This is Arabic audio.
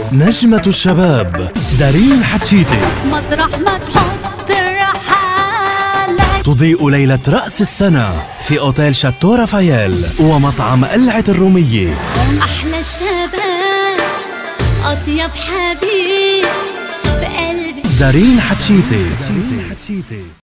نجمة الشباب دارين حتشيتي مطرح ما تحط رحالك تضيء ليلة رأس السنة في أوتيل شاتو رافاييل ومطعم قلعة الرومية. أحلى الشباب أطيب حبيب بقلبي دارين حتشيتي.